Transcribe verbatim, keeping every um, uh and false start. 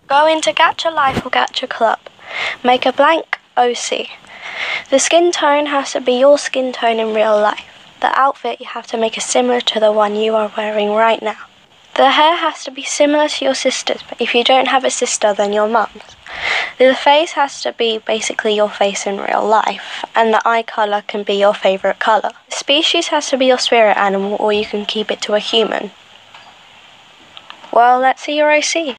Go into Gacha Life or Gacha Club. Make a blank O C. The skin tone has to be your skin tone in real life. The outfit you have to make is similar to the one you are wearing right now. The hair has to be similar to your sister's, but if you don't have a sister, then your mum's. The face has to be basically your face in real life, and the eye colour can be your favourite colour. The species has to be your spirit animal, or you can keep it to a human. Well, let's see your O C.